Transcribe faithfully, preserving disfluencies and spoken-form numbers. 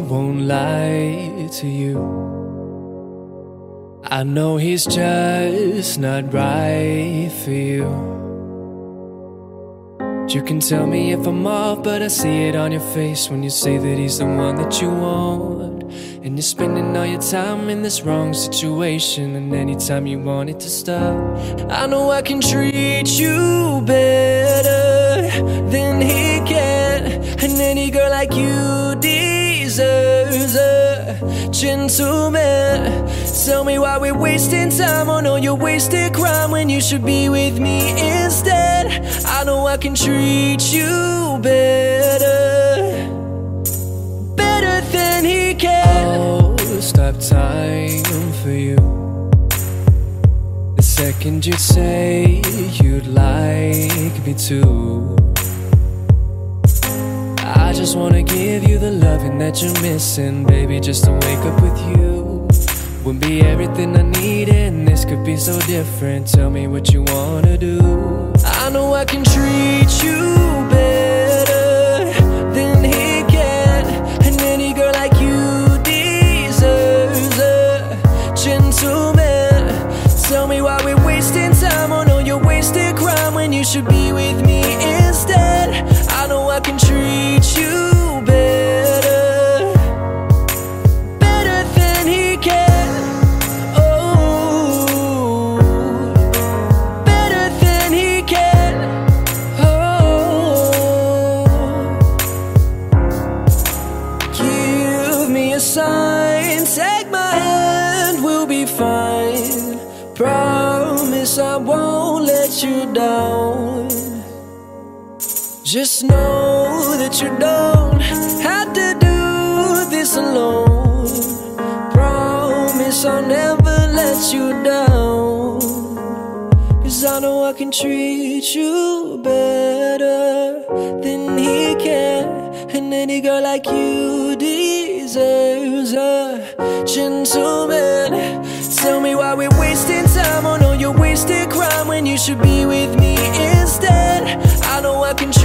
won't lie to you. I know he's just not right for you. You can tell me if I'm off, but I see it on your face when you say that he's the one that you want. And you're spending all your time in this wrong situation, and anytime you want it to stop, I know I can treat you better than he can. And any girl like you deserves a gentleman. Tell me why we're wasting time on all your wasted crime when you should be with me instead. I know I can treat you better, better than he can. Oh, stop time for you. The second you'd say you'd like me to, I just wanna give you the loving that you're missing, baby. Just to wake up with you would be everything I need, and this could be so different. Tell me what you wanna do. I know I can treat you better than he can. And any girl like you deserves a gentleman. Tell me why we're wasting time on all your wasted crime when you should be with me instead. I know I can treat you better, better than he can. Oh, better than he can. Oh, give me a sign, take my hand, we'll be fine. Promise I won't let you down. Just know that you don't have to do this alone. Promise I'll never let you down. Cause I know I can treat you better than he can. And any girl like you deserves a gentleman. Tell me why we're wasting time on all your wasted crime when you should be with me instead. I know I can